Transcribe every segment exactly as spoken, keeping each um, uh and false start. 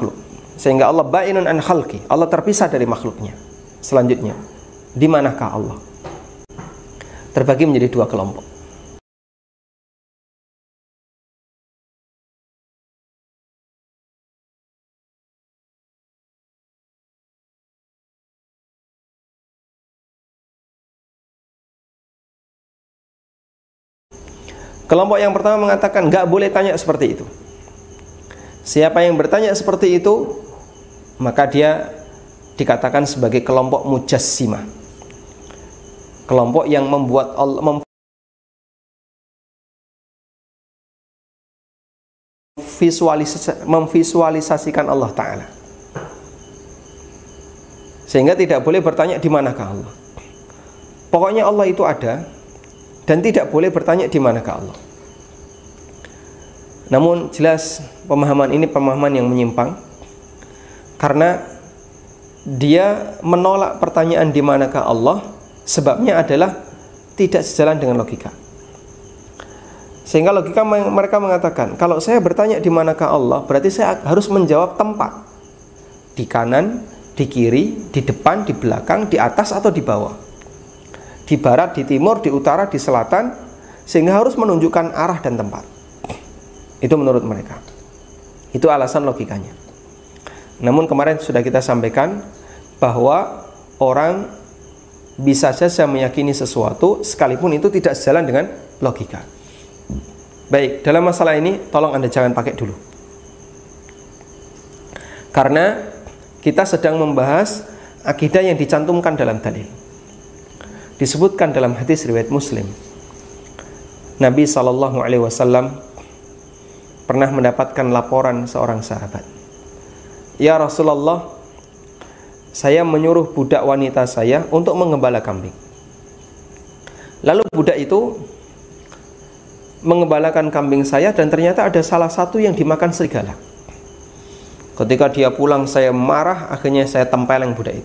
makhluk. Sehingga Allah ba'inun an khalqi, Allah terpisah dari makhluknya. Selanjutnya, di manakah Allah? Terbagi menjadi dua kelompok. Kelompok yang pertama mengatakan nggak boleh tanya seperti itu. Siapa yang bertanya seperti itu, maka dia dikatakan sebagai kelompok mujassimah, kelompok yang membuat Allah memvisualisasi, memvisualisasikan Allah Ta'ala, sehingga tidak boleh bertanya di manakah Allah. Pokoknya Allah itu ada, dan tidak boleh bertanya di manakah Allah. Namun jelas pemahaman ini pemahaman yang menyimpang, karena dia menolak pertanyaan di manakah Allah. Sebabnya adalah tidak sejalan dengan logika. Sehingga logika mereka mengatakan, kalau saya bertanya di manakah Allah, berarti saya harus menjawab tempat, di kanan, di kiri, di depan, di belakang, di atas atau di bawah, di barat, di timur, di utara, di selatan, sehingga harus menunjukkan arah dan tempat. Itu menurut mereka. Itu alasan logikanya. Namun kemarin sudah kita sampaikan bahwa orang bisa saja meyakini sesuatu sekalipun itu tidak sejalan dengan logika. Baik, dalam masalah ini tolong Anda jangan pakai dulu, karena kita sedang membahas akidah yang dicantumkan dalam dalil. Disebutkan dalam hadis riwayat Muslim, Nabi shallallahu alaihi wasallam pernah mendapatkan laporan seorang sahabat, "Ya Rasulullah, saya menyuruh budak wanita saya untuk menggembala kambing. Lalu budak itu menggembalakan kambing saya dan ternyata ada salah satu yang dimakan serigala. Ketika dia pulang saya marah, akhirnya saya tempeleng budak itu."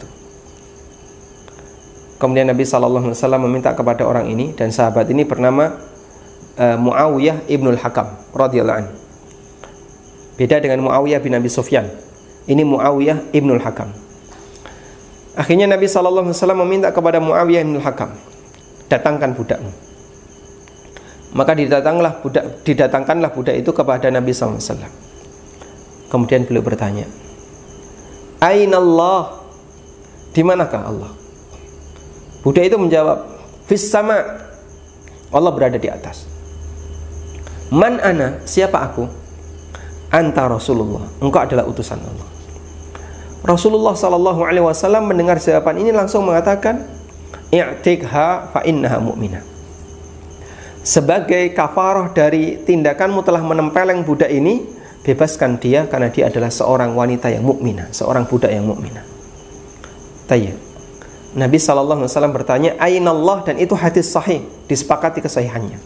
Kemudian Nabi shallallahu alaihi wasallam meminta kepada orang ini, dan sahabat ini bernama uh, Muawiyah ibnul Hakam radhiyallahu anhu. Beda dengan Muawiyah bin Abi Sufyan. Ini Muawiyah ibnul Hakam. Akhirnya Nabi shallallahu alaihi wasallam meminta kepada Muawiyah ibnul Hakam, datangkan budakmu. Maka didatanglah budak, didatangkanlah budak itu kepada Nabi shallallahu alaihi wasallam. Kemudian beliau bertanya, Ainallah, di manakah Allah? Budak itu menjawab, Fis sama, Allah berada di atas. Man ana, siapa aku? Anta Rasulullah, engkau adalah utusan Allah. Rasulullah shallallahu alaihi wasallam mendengar jawaban ini langsung mengatakan, I'tikha fa innaha mu'minah. Sebagai kafarah dari tindakanmu telah menempeleng budak ini, bebaskan dia karena dia adalah seorang wanita yang mukminah, seorang budak yang mukminah. Tayyib. Nabi shallallahu alaihi wasallam bertanya, Ainallah, dan itu hadis sahih, disepakati kesahihannya.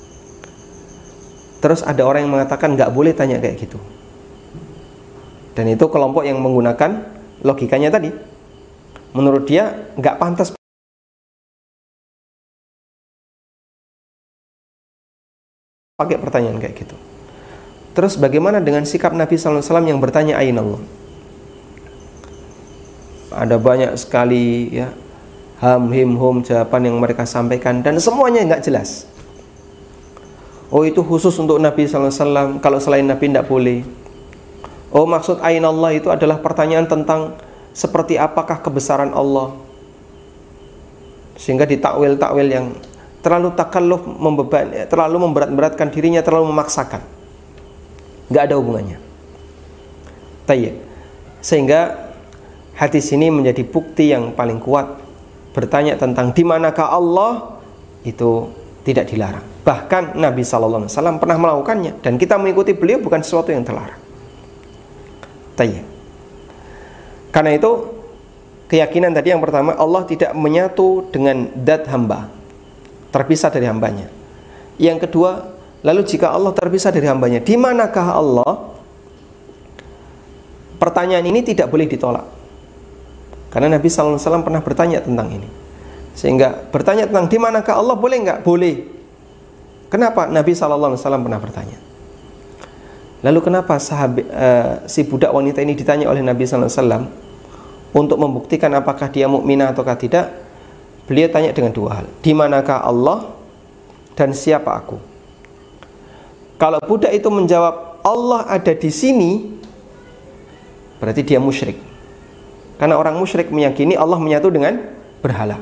Terus ada orang yang mengatakan nggak boleh tanya kayak gitu. Dan itu kelompok yang menggunakan logikanya tadi. Menurut dia nggak pantas pakai pertanyaan kayak gitu. Terus bagaimana dengan sikap Nabi shallallahu alaihi wasallam yang bertanya Ainallah? Ada banyak sekali ya ham him hum jawaban yang mereka sampaikan, dan semuanya nggak jelas. Oh, itu khusus untuk Nabi shallallahu alaihi wasallam, kalau selain Nabi tidak boleh. Oh, maksud Ainallah itu adalah pertanyaan tentang seperti apakah kebesaran Allah, sehingga ditakwil-takwil yang terlalu takalluf, membeban, terlalu memberat-beratkan dirinya, terlalu memaksakan. Nggak ada hubungannya. Tayyib. Sehingga hadis ini menjadi bukti yang paling kuat. Bertanya tentang di manakah Allah itu tidak dilarang. Bahkan Nabi shallallahu alaihi wasallam pernah melakukannya, dan kita mengikuti beliau bukan sesuatu yang terlarang. Tayyib. Karena itu keyakinan tadi yang pertama, Allah tidak menyatu dengan zat hamba, terpisah dari hambanya. Yang kedua, lalu jika Allah terpisah dari hambanya, di manakah Allah? Pertanyaan ini tidak boleh ditolak, karena Nabi shallallahu alaihi wasallam pernah bertanya tentang ini. Sehingga bertanya tentang di manakah Allah boleh nggak? Boleh. Kenapa? Nabi shallallahu alaihi wasallam pernah bertanya. Lalu kenapa sahabat, uh, si budak wanita ini ditanya oleh Nabi sallallahu alaihi wasallam untuk membuktikan apakah dia mukminah ataukah tidak? Beliau tanya dengan dua hal. Di manakah Allah dan siapa aku? Kalau budak itu menjawab Allah ada di sini, berarti dia musyrik. Karena orang musyrik meyakini Allah menyatu dengan berhala,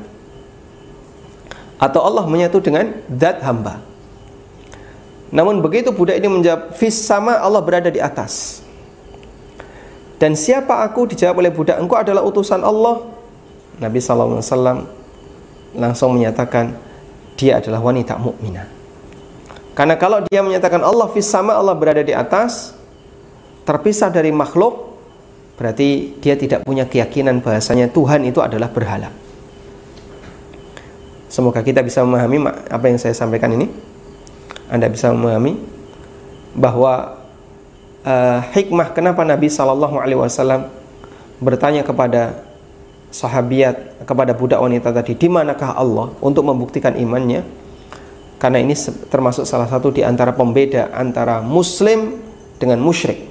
atau Allah menyatu dengan zat hamba. Namun begitu budak ini menjawab fis sama, Allah berada di atas. Dan siapa aku? Dijawab oleh budak, engkau adalah utusan Allah. Nabi sallallahu alaihi wasallam langsung menyatakan dia adalah wanita mukminah. Karena kalau dia menyatakan Allah fis sama, Allah berada di atas, terpisah dari makhluk, berarti dia tidak punya keyakinan bahasanya Tuhan itu adalah berhala. Semoga kita bisa memahami apa yang saya sampaikan ini. Anda bisa memahami bahwa uh, hikmah kenapa Nabi sallallahu alaihi wasallam bertanya kepada sahabiat, kepada budak wanita tadi, di manakah Allah, untuk membuktikan imannya. Karena ini termasuk salah satu di antara pembeda antara muslim dengan musyrik.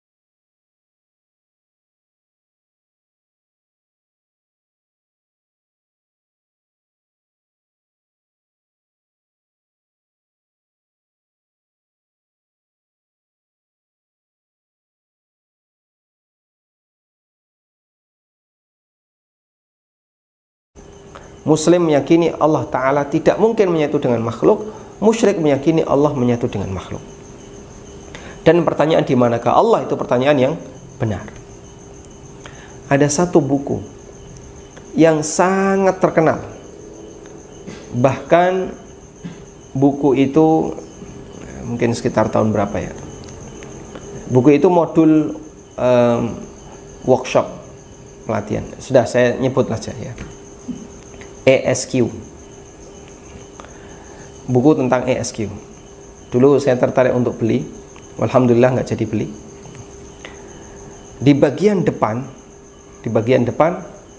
Muslim meyakini Allah Ta'ala tidak mungkin menyatu dengan makhluk, musyrik meyakini Allah menyatu dengan makhluk. Dan pertanyaan di manakah Allah itu pertanyaan yang benar. Ada satu buku yang sangat terkenal, bahkan buku itu mungkin sekitar tahun berapa ya, buku itu modul um, workshop pelatihan, sudah saya nyebut saja ya, E S Q, buku tentang E S Q. Dulu saya tertarik untuk beli, alhamdulillah nggak jadi beli. Di bagian depan, di bagian depan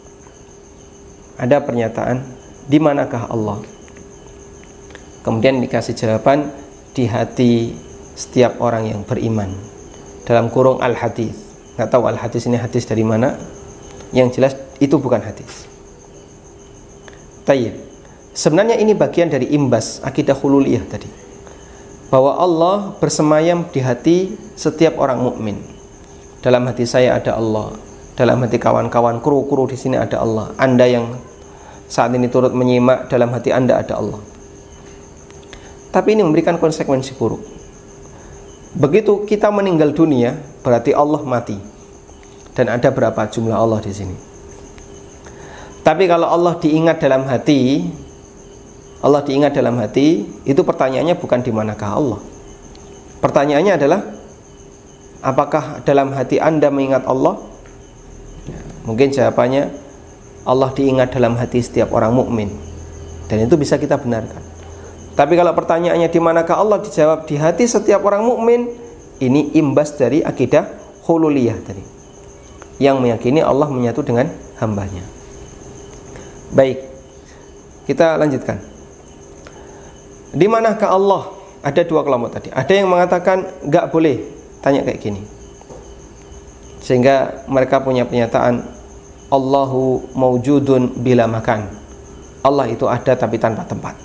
ada pernyataan, di manakah Allah? Kemudian dikasih jawaban, di hati setiap orang yang beriman. Dalam kurung al-hadis. Nggak tahu al-hadis ini hadis dari mana. Yang jelas itu bukan hadis. Tayyib. Sebenarnya ini bagian dari imbas akidah hululiyah tadi, bahwa Allah bersemayam di hati setiap orang mukmin. Dalam hati saya ada Allah, dalam hati kawan-kawan kru-kru di sini ada Allah. Anda yang saat ini turut menyimak, dalam hati Anda ada Allah. Tapi ini memberikan konsekuensi buruk. Begitu kita meninggal dunia, berarti Allah mati. Dan ada berapa jumlah Allah di sini? Tapi kalau Allah diingat dalam hati, Allah diingat dalam hati, itu pertanyaannya bukan di manakah Allah. Pertanyaannya adalah, apakah dalam hati Anda mengingat Allah? Mungkin jawabannya, Allah diingat dalam hati setiap orang mukmin. Dan itu bisa kita benarkan. Tapi kalau pertanyaannya di manakah Allah, dijawab di hati setiap orang mukmin, ini imbas dari akidah hululiyah tadi, yang meyakini Allah menyatu dengan hambanya. Baik, kita lanjutkan. Di manakah Allah? Ada dua kelompok tadi. Ada yang mengatakan nggak boleh tanya kayak gini, sehingga mereka punya pernyataan Allahu maujudun bila makan. Allah itu ada tapi tanpa tempat.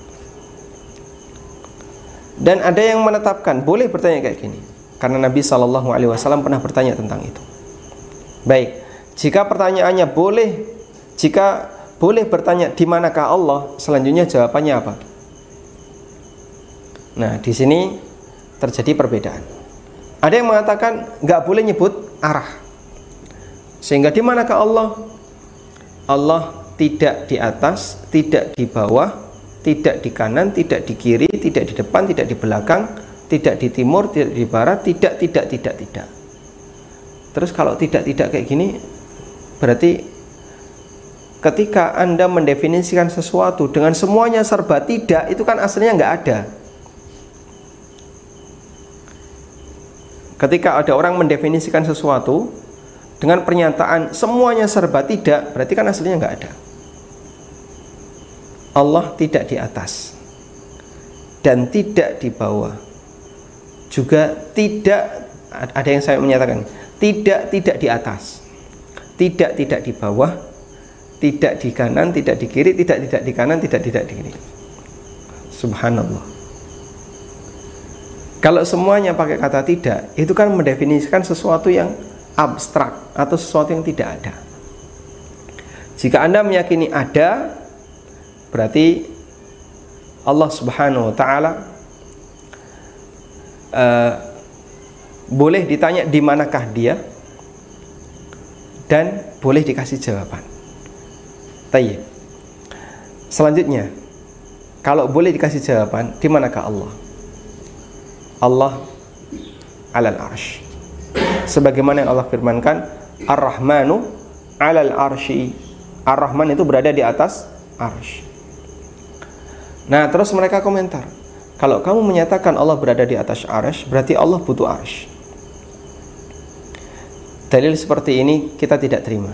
Dan ada yang menetapkan boleh bertanya kayak gini, karena Nabi shallallahu alaihi wasallam pernah bertanya tentang itu. Baik, jika pertanyaannya boleh, jika boleh bertanya di manakah Allah, selanjutnya jawabannya apa? Nah, di sini terjadi perbedaan. Ada yang mengatakan nggak boleh nyebut arah, sehingga di manakah Allah? Allah tidak di atas, tidak di bawah, tidak di kanan, tidak di kiri, tidak di depan, tidak di belakang, tidak di timur, tidak di barat, tidak, tidak, tidak, tidak. Terus kalau tidak, tidak kayak gini, berarti ketika Anda mendefinisikan sesuatu dengan semuanya serba tidak, itu kan aslinya nggak ada. Ketika ada orang mendefinisikan sesuatu dengan pernyataan semuanya serba tidak, berarti kan aslinya nggak ada. Allah tidak di atas dan tidak di bawah, juga tidak ada yang saya menyatakan tidak tidak di atas, tidak tidak di bawah, tidak di kanan, tidak di kiri, tidak tidak di kanan, tidak tidak di kiri. Subhanallah. Kalau semuanya pakai kata tidak, itu kan mendefinisikan sesuatu yang abstrak atau sesuatu yang tidak ada. Jika Anda meyakini ada, berarti Allah Subhanahu wa taala uh, boleh ditanya di manakah dia, dan boleh dikasih jawaban. Tayyib. Selanjutnya, kalau boleh dikasih jawaban, di manakah Allah? Allah alal arsy. Sebagaimana yang Allah firmankan, Ar-Rahmanu alal arsy. Ar-Rahman itu berada di atas arsy. Nah, terus mereka komentar, kalau kamu menyatakan Allah berada di atas arsy, berarti Allah butuh arsy. Dalil seperti ini kita tidak terima.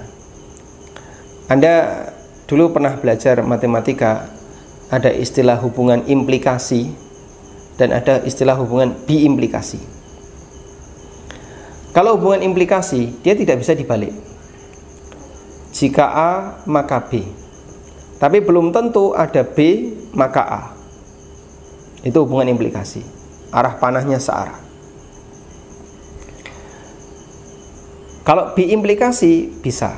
Anda dulu pernah belajar matematika, ada istilah hubungan implikasi dan ada istilah hubungan biimplikasi. Kalau hubungan implikasi, dia tidak bisa dibalik. Jika A, maka B. Tapi belum tentu ada B, maka A. Itu hubungan implikasi. Arah panahnya searah. Kalau biimplikasi bisa.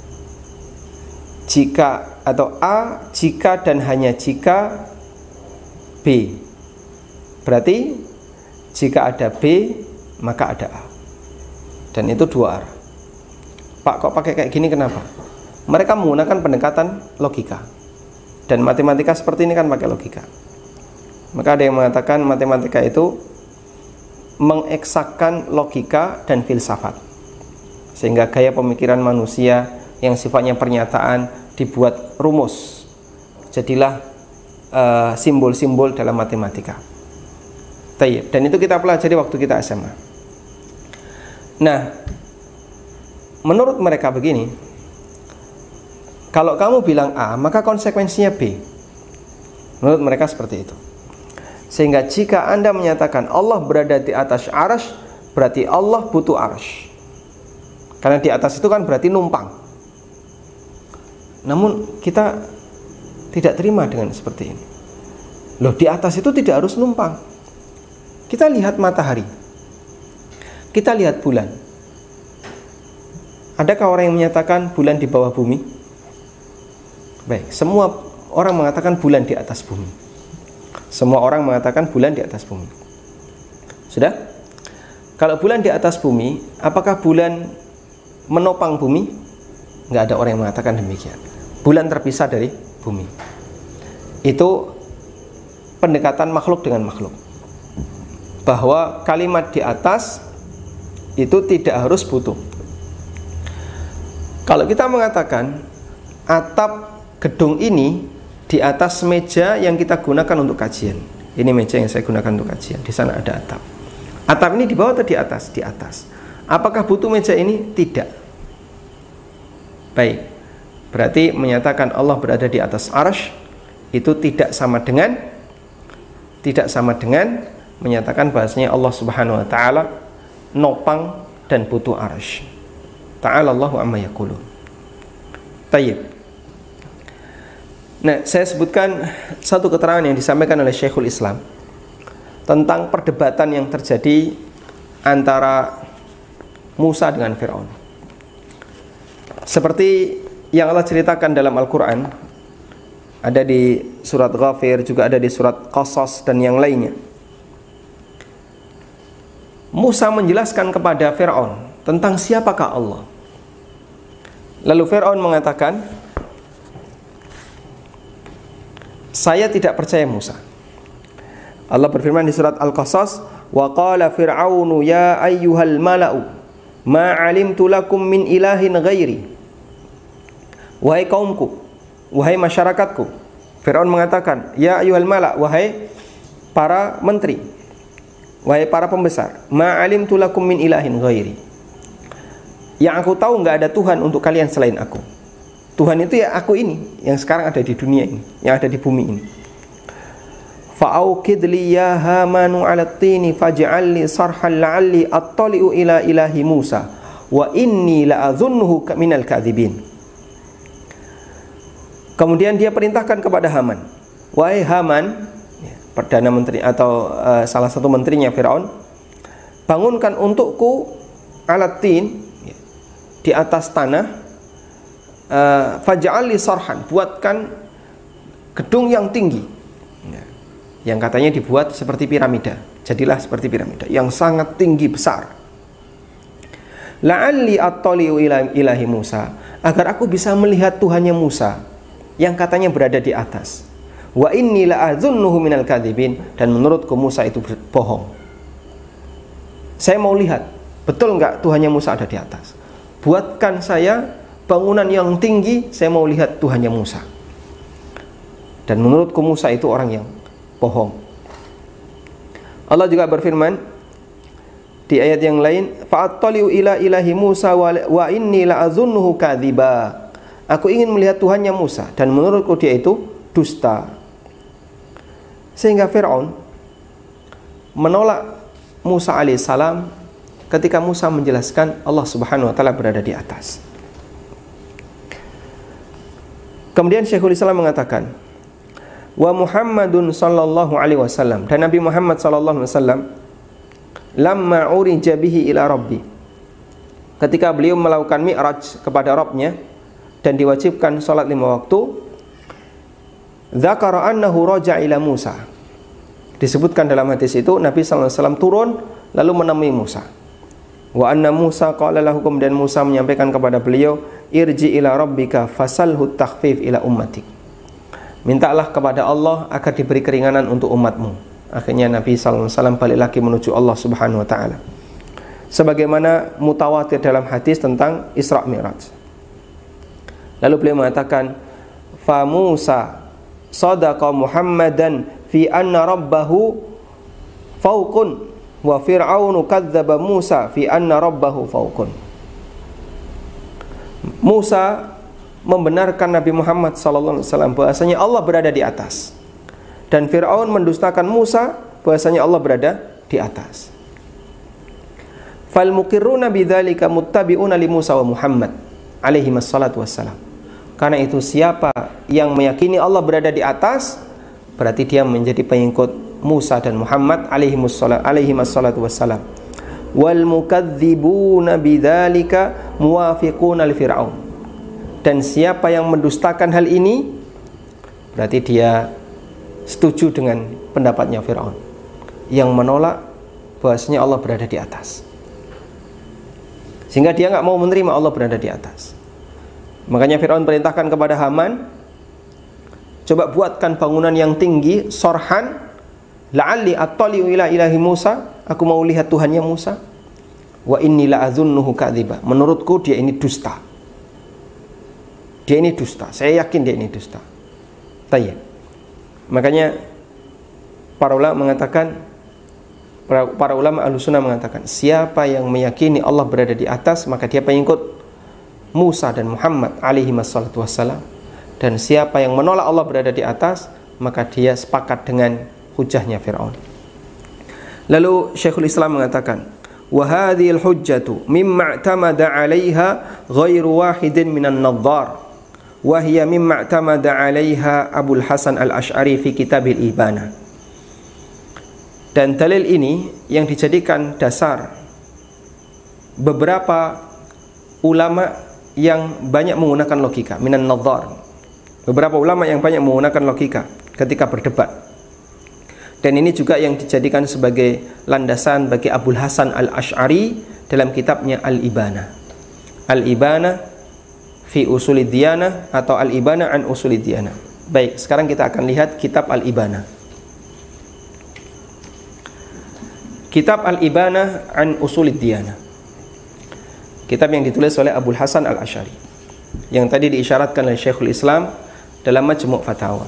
Jika atau A, jika dan hanya jika B. Berarti jika ada B, maka ada A. Dan itu dua arah. Pak, kok pakai kayak gini, kenapa? Mereka menggunakan pendekatan logika. Dan matematika seperti ini kan pakai logika. Maka ada yang mengatakan matematika itu mengeksakkan logika dan filsafat. Sehingga gaya pemikiran manusia yang sifatnya pernyataan dibuat rumus. Jadilah uh, simbol-simbol dalam matematika. Tayyib. Dan itu kita pelajari waktu kita S M A. Nah, menurut mereka begini, kalau kamu bilang A, maka konsekuensinya B. Menurut mereka seperti itu. Sehingga jika Anda menyatakan Allah berada di atas arsy, berarti Allah butuh arsy. Karena di atas itu kan berarti numpang. Namun kita tidak terima dengan seperti ini. Loh, di atas itu tidak harus numpang. Kita lihat matahari, kita lihat bulan. Adakah orang yang menyatakan bulan di bawah bumi? Baik, semua orang mengatakan bulan di atas bumi. Semua orang mengatakan bulan di atas bumi. Sudah? Kalau bulan di atas bumi, apakah bulan menopang bumi? Nggak ada orang yang mengatakan demikian. Bulan terpisah dari bumi. Itu pendekatan makhluk dengan makhluk. Bahwa kalimat di atas itu tidak harus butuh. Kalau kita mengatakan atap gedung ini di atas meja yang kita gunakan untuk kajian. Ini meja yang saya gunakan untuk kajian. Di sana ada atap. Atap ini di bawah atau di atas? Di atas. Apakah butuh meja ini? Tidak. Baik. Berarti menyatakan Allah berada di atas arsy itu tidak sama dengan tidak sama dengan menyatakan bahasanya Allah Subhanahu wa taala nopang dan butuh arsy. Ta'ala Allahu amma yaqulun. Tayyib. Nah, saya sebutkan satu keterangan yang disampaikan oleh Syekhul Islam tentang perdebatan yang terjadi antara Musa dengan Fir'aun. Seperti yang Allah ceritakan dalam Al-Quran, ada di surat Ghafir, juga ada di surat Qasas dan yang lainnya. Musa menjelaskan kepada Fir'aun tentang siapakah Allah. Lalu Fir'aun mengatakan, saya tidak percaya Musa. Allah berfirman di surat Al-Qasas, wa qala fir'aunu ya ayyuhal mala'u ma 'alimtu lakum min ilahin ghairi. Wahai kaumku, wahai masyarakatku. Fir'aun mengatakan, ya ayyuhal mala', wahai para menteri, wahai para pembesar, ma 'alimtu lakum min ilahin ghairi. Yang aku tahu nggak ada Tuhan untuk kalian selain aku. Tuhan itu ya aku ini, yang sekarang ada di dunia ini, yang ada di bumi ini. fa'aukid li ya hamanu 'ala tini faj'al li sarhan la'alli attali'u ila ilahi Musa wa inni la'adhunnuhu minal kadhibin. Kemudian dia perintahkan kepada Haman, wahai Haman, perdana menteri atau uh, salah satu menterinya Firaun, bangunkan untukku alatin di atas tanah, uh, faj'al li sarhan, buatkan gedung yang tinggi, yang katanya dibuat seperti piramida. Jadilah seperti piramida yang sangat tinggi besar. La'alli attali'u ila ilahi Musa, agar aku bisa melihat Tuhannya Musa yang katanya berada di atas. Wa inni la'adhunnuhu minal kadhibin, dan menurutku Musa itu bohong. Saya mau lihat betul enggak Tuhannya Musa ada di atas. Buatkan saya bangunan yang tinggi, saya mau lihat Tuhannya Musa. Dan menurutku Musa itu orang yang bohong. Allah juga berfirman di ayat yang lain, fa'attali'u ila ilahi Musa wa inni la'adhunnuhu kadhiba. Aku ingin melihat Tuhannya Musa dan menurutku dia itu dusta. Sehingga Firaun menolak Musa alaihissalam ketika Musa menjelaskan Allah Subhanahu wa taala berada di atas. Kemudian Syekhul Islam mengatakan, wa Muhammadun sallallahu alaihi wasallam, dan Nabi Muhammad sallallahu alaihi wasallam lamma urija bihi ila rabbi, ketika beliau melakukan mi'raj kepada Rabbnya dan diwajibkan salat lima waktu, dzakara annahu raja ila Musa, disebutkan dalam hadis itu Nabi sallallahu alaihi wasallam turun lalu menemui Musa. Wa anna Musa qala lahu, dan Musa menyampaikan kepada beliau, irji ila rabbika fasalhu takhfif ila ummatik, mintalah kepada Allah agar diberi keringanan untuk umatmu. Akhirnya Nabi sallallahu alaihi wasallam balik lagi menuju Allah Subhanahu wa taala. Sebagaimana mutawatir dalam hadis tentang Isra Mi'raj. Lalu beliau mengatakan, fa Musa sadaqa Muhammadan fi anna rabbahu fawqun wa fir'aunu kadzdzaba Musa fi anna rabbahu fawqun. Musa membenarkan Nabi Muhammad sallallahu alaihi wasallam bahwasanya Allah berada di atas, dan Firaun mendustakan Musa bahwasanya Allah berada di atas. Fal muqirruna bidzalika muttabi'una li Musa wa Muhammad alaihi wassalatu wassalam. Karena itu siapa yang meyakini Allah berada di atas, berarti dia menjadi pengikut Musa dan Muhammad alaihi wassalatu wassalam. Wal mukadzibuna bidzalika muwafiquna li Fir'aun. Dan siapa yang mendustakan hal ini, berarti dia setuju dengan pendapatnya Firaun yang menolak bahwasanya Allah berada di atas, sehingga dia nggak mau menerima Allah berada di atas. Makanya Firaun perintahkan kepada Haman, coba buatkan bangunan yang tinggi, sorhan, la'alli attali'u ila ilahi Musa, aku mau lihat Tuhannya Musa. Wa inni la'adhunnuhu kadziba, menurutku dia ini dusta. Dia ini dusta, saya yakin dia ini dusta. Tayyib. Makanya para ulama mengatakan, para, para ulama Ahlussunnah mengatakan, siapa yang meyakini Allah berada di atas, maka dia pengikut Musa dan Muhammad alaihi wassalatu wassalam. Dan siapa yang menolak Allah berada di atas, maka dia sepakat dengan hujahnya Firaun. Lalu Syekhul Islam mengatakan, wa hadhil hujjatu mimma i'tamada 'alaiha ghairu wahidin minan nadhar. Wahia mimma i'tamada 'alaiha Abul Hasan Al-Asy'ari fi Kitabil Ibana. Dan dalil ini yang dijadikan dasar beberapa ulama yang banyak menggunakan logika, minan nadhar. Beberapa ulama yang banyak menggunakan logika ketika berdebat. Dan ini juga yang dijadikan sebagai landasan bagi Abul Hasan Al-Asy'ari dalam kitabnya Al-Ibana. Al-Ibana fi usulid diyanah atau Al-Ibana an usulid diyanah. Baik, sekarang kita akan lihat kitab Al-Ibana. Kitab Al-Ibana an usulid diyanah, kitab yang ditulis oleh Abul Hasan Al-Asy'ari, yang tadi diisyaratkan oleh Syekhul Islam dalam Majmu' Fatawa,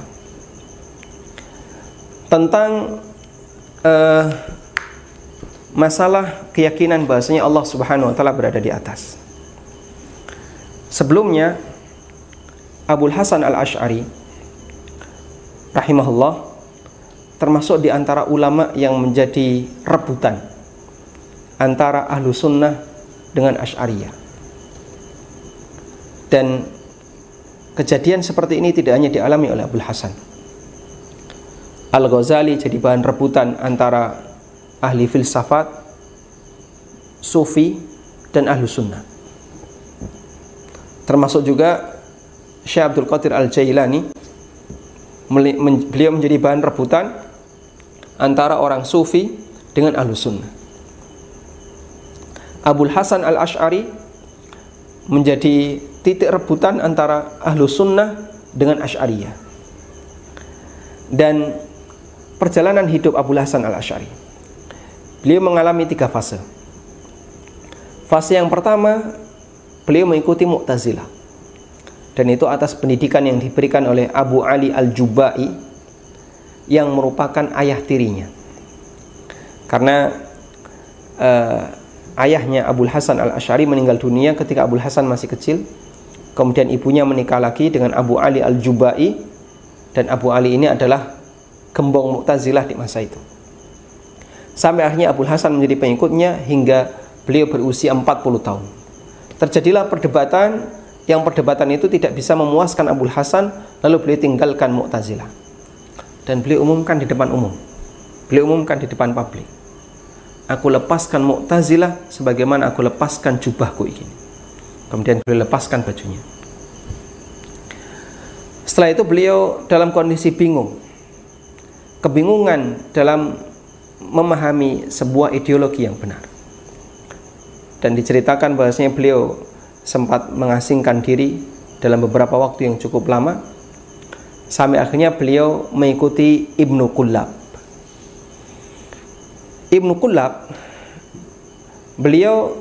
tentang uh, masalah keyakinan bahasanya Allah Subhanahu wa taala berada di atas. Sebelumnya Abul Hasan Al-Asy'ari rahimahullah termasuk di antara ulama yang menjadi rebutan antara ahlu sunnah dengan Asy'ariyah. Dan kejadian seperti ini tidak hanya dialami oleh Abul Hasan. Al-Ghazali jadi bahan rebutan antara ahli filsafat, sufi, dan ahlu sunnah. Termasuk juga Syekh Abdul Qadir Al-Jailani, beliau menjadi bahan rebutan antara orang sufi dengan ahlu sunnah. Abul Hasan Al-Asy'ari menjadi titik rebutan antara ahlu sunnah dengan Asy'ariyah. Dan perjalanan hidup Abul Hasan Al-Asy'ari, beliau mengalami tiga fase. Fase yang pertama, beliau mengikuti Mu'tazilah, dan itu atas pendidikan yang diberikan oleh Abu Ali Al-Jubai yang merupakan ayah tirinya. Karena uh, ayahnya Abul Hasan Al-Asy'ari meninggal dunia ketika Abul Hasan masih kecil. Kemudian ibunya menikah lagi dengan Abu Ali Al-Jubai, dan Abu Ali ini adalah gembong Mu'tazilah di masa itu. Sampai akhirnya Abul Hasan menjadi pengikutnya hingga beliau berusia empat puluh tahun. Terjadilah perdebatan, yang perdebatan itu tidak bisa memuaskan Abul Hasan, lalu beliau tinggalkan Mu'tazilah. Dan beliau umumkan di depan umum. Beliau umumkan di depan publik. Aku lepaskan Mu'tazilah sebagaimana aku lepaskan jubahku ini. Kemudian beliau lepaskan bajunya. Setelah itu beliau dalam kondisi bingung, kebingungan dalam memahami sebuah ideologi yang benar. Dan diceritakan bahwasanya beliau sempat mengasingkan diri dalam beberapa waktu yang cukup lama, sampai akhirnya beliau mengikuti Ibnu Kullab. Ibnu Kullab, beliau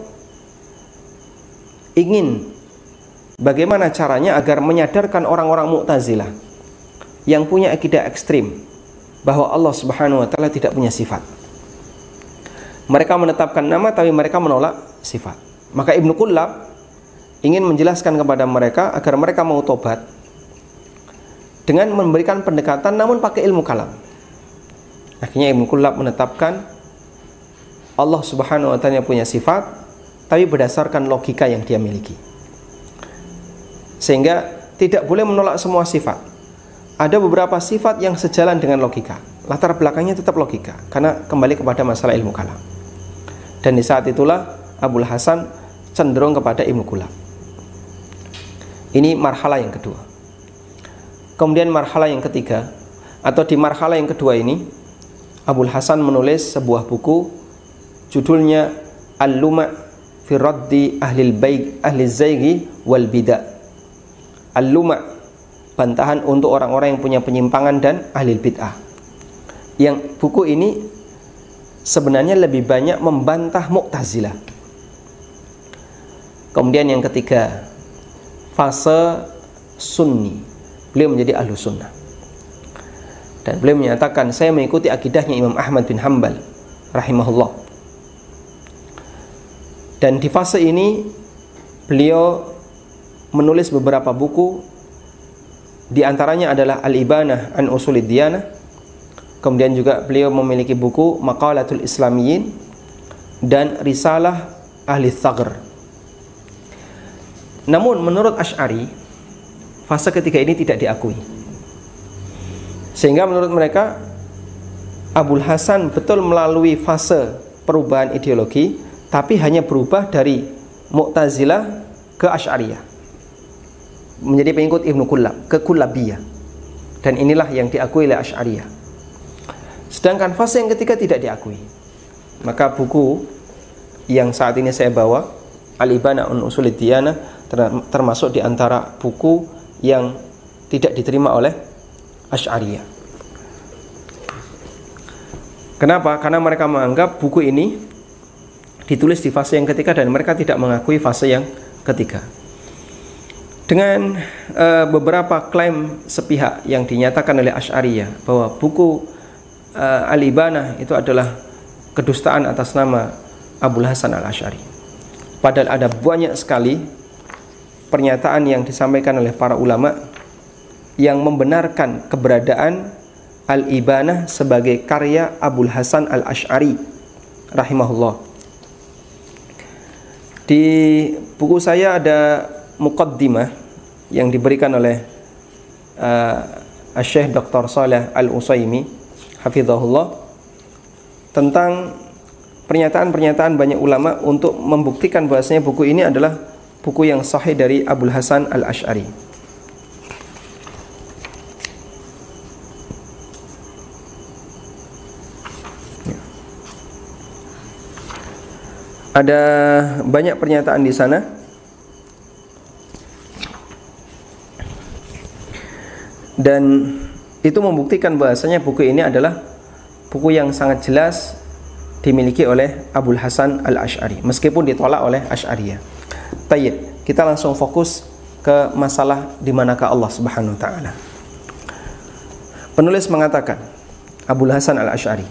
ingin bagaimana caranya agar menyadarkan orang-orang Mu'tazilah yang punya akidah ekstrim bahwa Allah Subhanahu wa taala tidak punya sifat. Mereka menetapkan nama tapi mereka menolak sifat. Maka Ibnu Kullab ingin menjelaskan kepada mereka agar mereka mau tobat dengan memberikan pendekatan namun pakai ilmu kalam. Akhirnya Ibnu Kullab menetapkan Allah Subhanahu wa taala punya sifat, tapi berdasarkan logika yang dia miliki. Sehingga tidak boleh menolak semua sifat. Ada beberapa sifat yang sejalan dengan logika. Latar belakangnya tetap logika, karena kembali kepada masalah ilmu kalam. Dan di saat itulah Abul Hasan cenderung kepada Ibnu Kullab. Ini marhalah yang kedua. Kemudian marhalah yang ketiga, atau di marhalah yang kedua ini, Abul Hasan menulis sebuah buku, judulnya Al-Luma' fi Raddi Ahlil Baig Ahli Zaigi wal Bida'. Al-Luma', bantahan untuk orang-orang yang punya penyimpangan dan ahli bid'ah. Yang buku ini sebenarnya lebih banyak membantah Mu'tazilah. Kemudian yang ketiga, fase Sunni, beliau menjadi ahlu sunnah. Dan beliau menyatakan, saya mengikuti akidahnya Imam Ahmad bin Hanbal rahimahullah. Dan di fase ini beliau menulis beberapa buku, di antaranya adalah Al-Ibanah an Usulid Diyanah. Kemudian juga beliau memiliki buku Maqalatul Islamiyyin dan Risalah Ahli Thagr. Namun menurut Asy'ari, fase ketiga ini tidak diakui. Sehingga menurut mereka Abul Hasan betul melalui fase perubahan ideologi, tapi hanya berubah dari Mu'tazilah ke Asy'ariyah, menjadi pengikut Ibnu Kullab, ke Kullabiyah. Dan inilah yang diakui oleh Asy'ariyah. Sedangkan fase yang ketiga tidak diakui. Maka buku yang saat ini saya bawa, Al-Ibanah an Usulid Diyanah, termasuk di antara buku yang tidak diterima oleh Asy'ariyah. Kenapa? Karena mereka menganggap buku ini ditulis di fase yang ketiga dan mereka tidak mengakui fase yang ketiga. Dengan uh, beberapa klaim sepihak yang dinyatakan oleh Asy'ariyah bahwa buku uh, Al-Ibanah itu adalah kedustaan atas nama Abul Hasan Al-Asy'ari. Padahal ada banyak sekali pernyataan yang disampaikan oleh para ulama yang membenarkan keberadaan Al-Ibanah sebagai karya Abul Hasan Al-Asy'ari rahimahullah. Di buku saya ada muqaddimah yang diberikan oleh uh, Syekh Doktor Shalih Al-Utsaimin hafizahullah tentang pernyataan-pernyataan banyak ulama untuk membuktikan bahwasanya buku ini adalah buku yang sahih dari Abul Hasan Al-Asy'ari. Ada banyak pernyataan di sana. Dan itu membuktikan bahwasanya buku ini adalah buku yang sangat jelas dimiliki oleh Abul Hasan Al-Asy'ari meskipun ditolak oleh Asy'ariyah. Baik, kita langsung fokus ke masalah di manakah Allah Subhanahu wa taala. Penulis mengatakan, Abul Hasan Al-Asy'ari,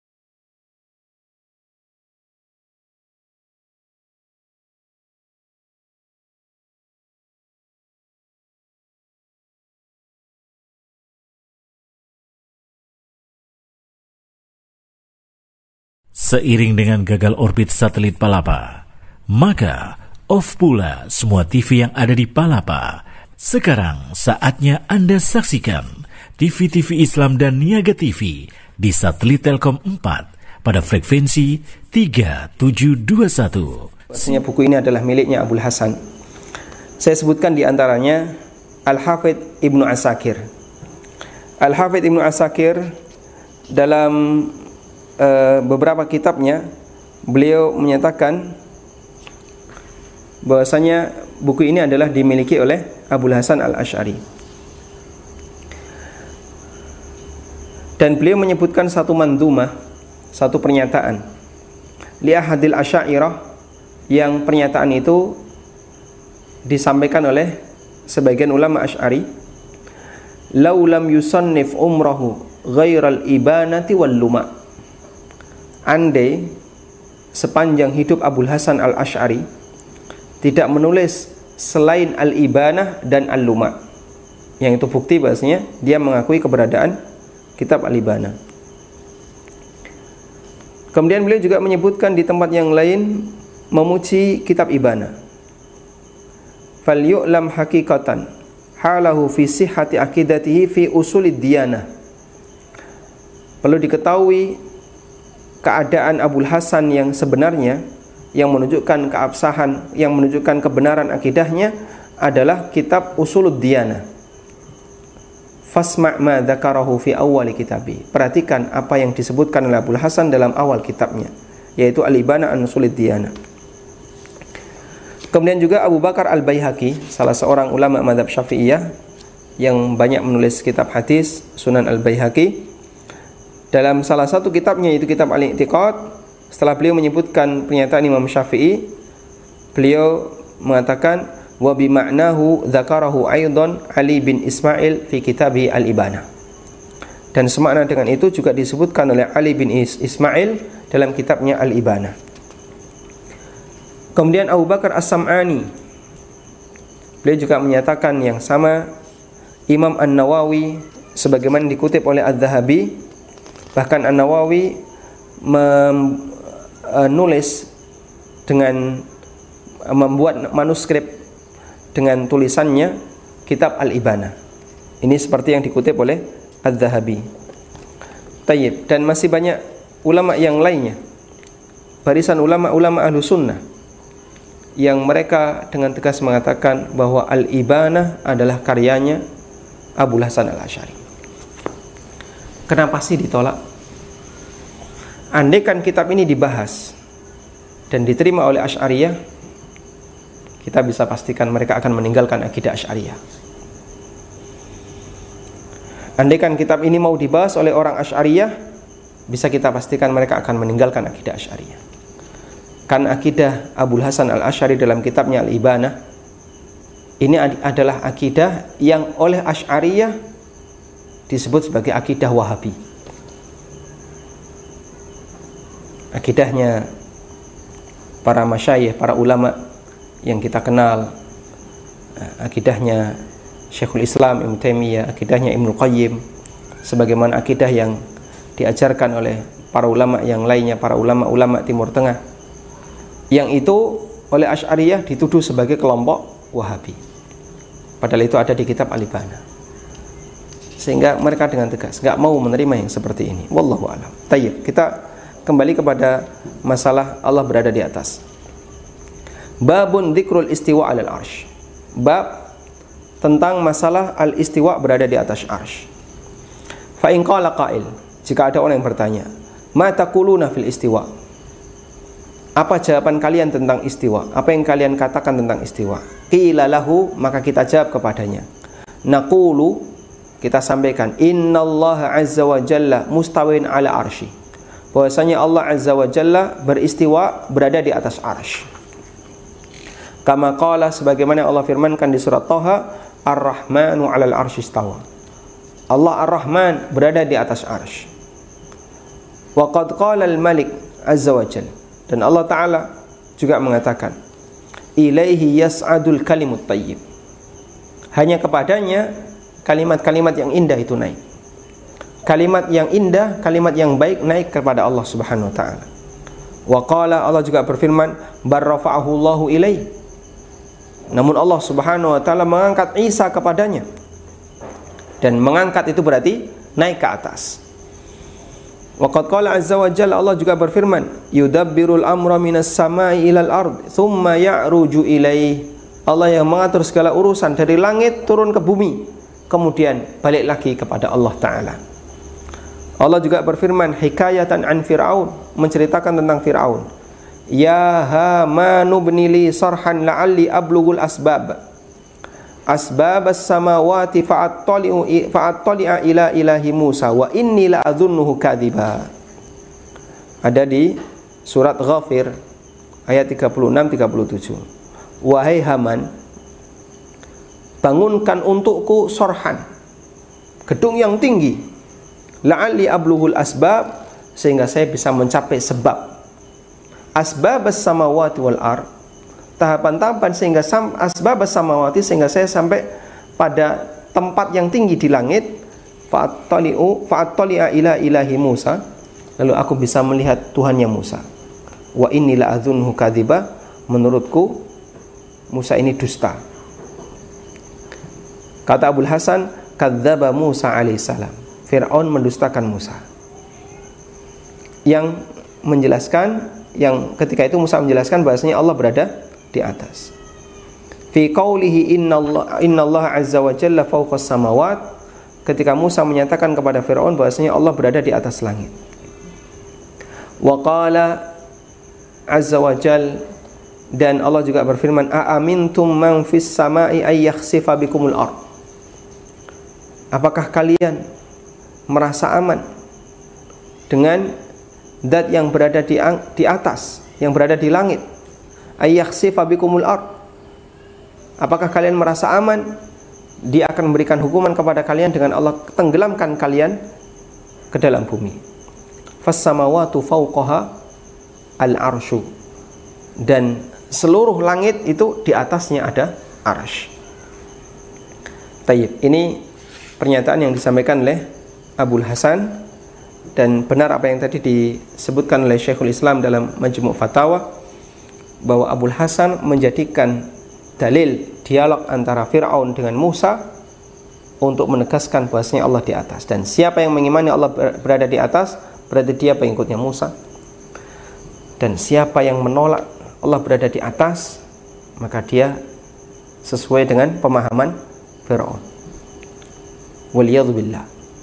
seiring dengan gagal orbit satelit Palapa, maka off pula semua T V yang ada di Palapa. Sekarang saatnya Anda saksikan T V-T V Islam dan Niaga T V di satelit Telkom empat pada frekuensi tiga tujuh dua satu. Bahwasanya buku ini adalah miliknya Abul Hasan. Saya sebutkan di antaranya Al-Hafidz Ibnu Asakir. Al-Hafidz Ibnu Asakir dalam uh, beberapa kitabnya beliau menyatakan bahwasanya buku ini adalah dimiliki oleh Abul Hasan Al-Asy'ari. Dan beliau menyebutkan satu mandumah, satu pernyataan li ahadil asy'ariyah, yang pernyataan itu disampaikan oleh sebagian ulama Asy'ari, lau lam yusannif umrahu ghairal ibanati wal luma. Andai sepanjang hidup Abul Hasan Al-Asy'ari tidak menulis selain Al-Ibanah dan Al-Luma, yang itu bukti bahasanya dia mengakui keberadaan kitab Al-Ibanah. Kemudian beliau juga menyebutkan di tempat yang lain memuji kitab Ibanah. Fal yu'lam haqiqatan halahu fi sihhati aqidatihi fi usulid diyanah. Perlu diketahui keadaan Abul Hasan yang sebenarnya, yang menunjukkan keabsahan, yang menunjukkan kebenaran akidahnya adalah kitab Usulud Diyanah. Fasma' ma dzakarahu fi awwali kitabi. Perhatikan apa yang disebutkan oleh Abul Hasan dalam awal kitabnya, yaitu Al-Ibanah an Usulid Diyanah. Kemudian juga Abu Bakar Al-Baihaqi, salah seorang ulama mazhab Syafi'iyah yang banyak menulis kitab hadis, Sunan Al-Baihaqi, dalam salah satu kitabnya yaitu kitab Al-I'tiqad, setelah beliau menyebutkan pernyataan Imam Syafi'i, beliau mengatakan wa bi ma'nahu dzakarahu aidan Ali bin Ismail fi kitabih Al-Ibanah. Dan semakna dengan itu juga disebutkan oleh Ali bin Ismail dalam kitabnya Al-Ibanah. Kemudian Abu Bakar As-Sam'ani, beliau juga menyatakan yang sama. Imam An-Nawawi sebagaimana dikutip oleh Adz-Dzahabi, bahkan An-Nawawi menulis dengan membuat manuskrip dengan tulisannya kitab Al-Ibanah. Ini seperti yang dikutip oleh Adz-Dzahabi. Tayyib. Dan masih banyak ulama yang lainnya, barisan ulama-ulama ahlu sunnah, yang mereka dengan tegas mengatakan bahwa Al-Ibanah adalah karyanya Abul Hasan Al-Asy'ari. Kenapa sih ditolak? Andaikan kitab ini dibahas dan diterima oleh Asy'ariyah, kita bisa pastikan mereka akan meninggalkan akidah Asy'ariyah. Andaikan kitab ini mau dibahas oleh orang Asy'ariyah, bisa kita pastikan mereka akan meninggalkan akidah Asy'ariyah. Kan akidah Abul Hasan Al-Asy'ari dalam kitabnya Al-Ibanah ini adalah akidah yang oleh Asy'ariyah disebut sebagai akidah Wahabi. Akidahnya para masyayikh, para ulama yang kita kenal, akidahnya Syekhul Islam Ibnu Taimiyah, akidahnya Ibnu Qayyim, sebagaimana akidah yang diajarkan oleh para ulama yang lainnya, para ulama-ulama Timur Tengah, yang itu oleh Asy'ariyah dituduh sebagai kelompok Wahabi, padahal itu ada di kitab Al-Ibana. Sehingga mereka dengan tegas nggak mau menerima yang seperti ini. Wallahu a'lam. Tayyib, kita kembali kepada masalah Allah berada di atas. Babun dzikrul istiwa 'alal arsy. Bab tentang masalah al-istiwa berada di atas arsy. Fa in qala qail, jika ada orang yang bertanya, ma taquluna fil istiwa? Apa jawaban kalian tentang istiwa? Apa yang kalian katakan tentang istiwa? Qila lahu, maka kita jawab kepadanya. Naqulu, kita sampaikan, innallaha azza wa jalla mustawin ala arsy. Bahwasanya Allah azza wa jalla beristiwa, berada di atas arsy. Kama qala, sebagaimana Allah firmankan di surat Thaha, Ar-Rahmanu 'alal arsy istawa. Allah Ar-Rahman berada di atas arsy. Wa qad qala al-Malik azza wa jalla, dan Allah Ta'ala juga mengatakan, ilaihi yas'adul kalimut tayyib. Hanya kepadanya kalimat-kalimat yang indah itu naik. Kalimat yang indah, kalimat yang baik naik kepada Allah Subhanahu wa taala. Wa qala, Allah juga berfirman, barrafa'ahu Allahu ilaih. Namun Allah Subhanahu wa taala mengangkat Isa kepadanya. Dan mengangkat itu berarti naik ke atas. Wa qad qala azza wa jalla, Allah juga berfirman, yudabbirul amra minas samai ilal ard thumma ya'ruju ilaih. Allah yang mengatur segala urusan dari langit turun ke bumi, kemudian balik lagi kepada Allah Ta'ala. Allah juga berfirman hikayatan an Fir'aun, menceritakan tentang Fir'aun, ya hamanu bnili sarhan la'alli ablughul asbab asbabas samawati fa'attali'u fa'attali'a ila ilahi Musa wa inni la'adhunnuhu kadziba. Ada di surat Ghafir ayat tiga puluh enam tiga puluh tujuh. Wahai Haman, bangunkan untukku sorhan, gedung yang tinggi, la'alli ablughul asbab, sehingga saya bisa mencapai sebab, asbabas samawati wal ard, tahapan-tahapan sehingga sam, asbabas samawati, sehingga saya sampai pada tempat yang tinggi di langit, fa'attali'u fa'attali'a ila ilahi Musa, lalu aku bisa melihat Tuhannya Musa. Wa inni la'adhunhu kadziba, menurutku Musa ini dusta. Kata Abul Hasan, kadzdzaba Musa alaihissalam, Fir'aun mendustakan Musa. Yang menjelaskan, yang ketika itu Musa menjelaskan bahasanya Allah berada di atas. Fi qaulihi innallaha innallaha azza wa jalla fawqas samawat, ketika Musa menyatakan kepada Fir'aun bahasanya Allah berada di atas langit. Wa qala azza wa jalla, dan Allah juga berfirman, a amintum man fis samai ay yakhsifa bikumul ard. Apakah kalian merasa aman dengan zat yang berada di, di atas, yang berada di langit, ay yakhsifa bikumul ard? Apakah kalian merasa aman Dia akan memberikan hukuman kepada kalian dengan Allah tenggelamkan kalian ke dalam bumi? Fas samawatu fawqaha al-arsyu, dan seluruh langit itu di atasnya ada arsy. Tayyib, ini pernyataan yang disampaikan oleh Abul Hasan, dan benar apa yang tadi disebutkan oleh Syekhul Islam dalam Majmu' Fatawa, bahwa Abul Hasan menjadikan dalil dialog antara Fir'aun dengan Musa untuk menegaskan bahwasanya Allah di atas, dan siapa yang mengimani Allah berada di atas berarti dia pengikutnya Musa, dan siapa yang menolak Allah berada di atas maka dia sesuai dengan pemahaman Fir'aun. Waliyadzubillah.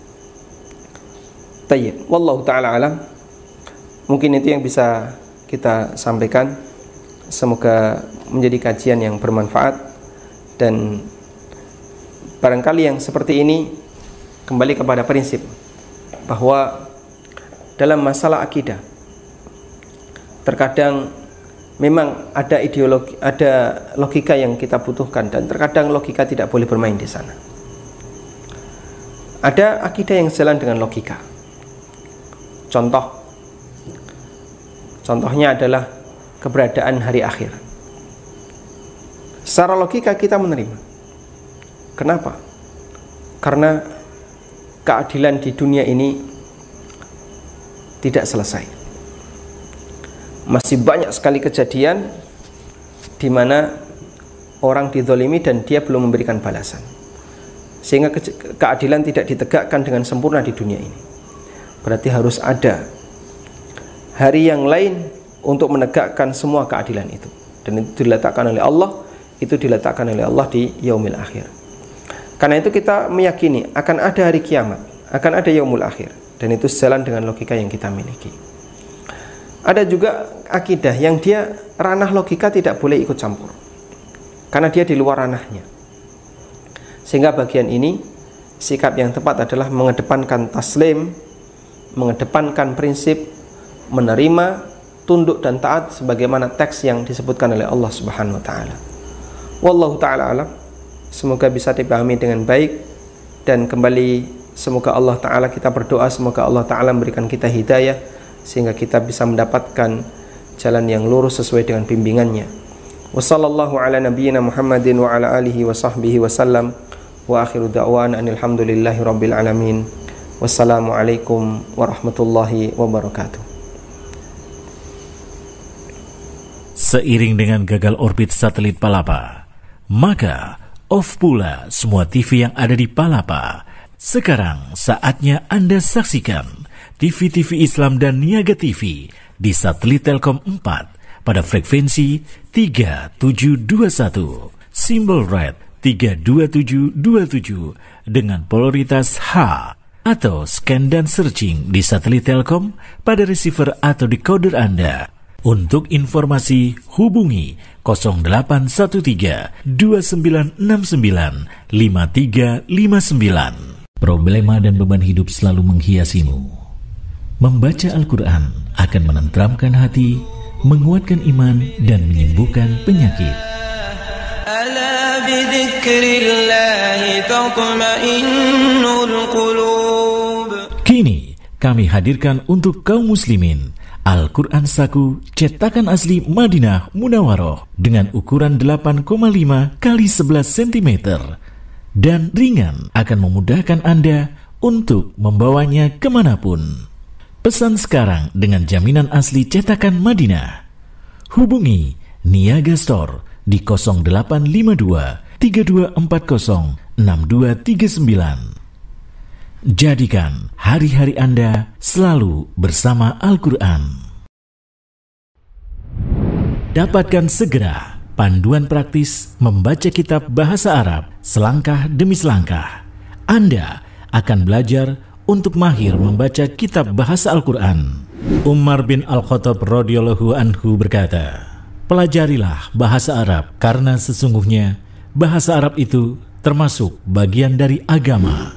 Tayyib, wallahu ta'ala alam. Mungkin itu yang bisa kita sampaikan. Semoga menjadi kajian yang bermanfaat, dan barangkali yang seperti ini kembali kepada prinsip bahwa dalam masalah akidah terkadang memang ada ideologi, ada logika yang kita butuhkan, dan terkadang logika tidak boleh bermain di sana. Ada akidah yang sejalan dengan logika. Contoh, contohnya adalah keberadaan hari akhir. Secara logika kita menerima. Kenapa? Karena keadilan di dunia ini tidak selesai. Masih banyak sekali kejadian di mana orang dizalimi dan dia belum memberikan balasan, sehingga ke- keadilan tidak ditegakkan dengan sempurna di dunia ini. Berarti harus ada hari yang lain untuk menegakkan semua keadilan itu, dan itu diletakkan oleh Allah, itu diletakkan oleh Allah di yaumil akhir. Karena itu kita meyakini akan ada hari kiamat, akan ada yaumul akhir, dan itu sejalan dengan logika yang kita miliki. Ada juga akidah yang dia ranah logika tidak boleh ikut campur, karena dia di luar ranahnya. Sehingga bagian ini sikap yang tepat adalah mengedepankan taslim, mengedepankan prinsip menerima, tunduk dan taat sebagaimana teks yang disebutkan oleh Allah Subhanahu wa taala. Wallahu taala alam. Semoga bisa dipahami dengan baik, dan kembali semoga Allah taala, kita berdoa semoga Allah taala memberikan kita hidayah sehingga kita bisa mendapatkan jalan yang lurus sesuai dengan bimbingannya. Wassallallahu ala nabiyyina Muhammadin wa ala alihi wa sahbihi wasallam. Wa akhiru da'wana alhamdulillahi rabbil alamin. Wassalamualaikum warahmatullahi wabarakatuh. Seiring dengan gagal orbit satelit Palapa, maka off pula semua T V yang ada di Palapa. Sekarang saatnya Anda saksikan T V-T V Islam dan Niaga T V di satelit Telkom empat pada frekuensi tiga tujuh dua satu, simbol red tiga dua tujuh dua tujuh dengan polaritas H, atau scan dan searching di satelit Telkom pada receiver atau decoder Anda. Untuk informasi hubungi nol delapan satu tiga dua sembilan enam sembilan lima tiga lima sembilan. Problema dan beban hidup selalu menghiasimu. Membaca Al-Quran akan menenteramkan hati, menguatkan iman, dan menyembuhkan penyakit. Ala bidzikrillahi tatma'innul qulub. Kini kami hadirkan untuk kaum muslimin Al-Quran Saku cetakan asli Madinah Munawwaroh dengan ukuran delapan koma lima kali sebelas sentimeter dan ringan, akan memudahkan Anda untuk membawanya kemanapun. Pesan sekarang dengan jaminan asli cetakan Madinah. Hubungi Niaga Store di nol delapan lima dua tiga dua empat nol enam dua tiga sembilan. Jadikan hari-hari Anda selalu bersama Al-Quran. Dapatkan segera panduan praktis membaca kitab bahasa Arab selangkah demi selangkah. Anda akan belajar untuk mahir membaca kitab bahasa Al-Quran. Umar bin Al-Khattab radhiyallahu anhu berkata, pelajarilah bahasa Arab karena sesungguhnya bahasa Arab itu termasuk bagian dari agama.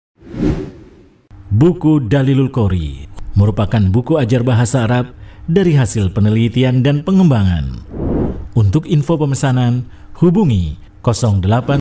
Buku Dalilul Qori merupakan buku ajar bahasa Arab dari hasil penelitian dan pengembangan. Untuk info pemesanan, hubungi nol delapan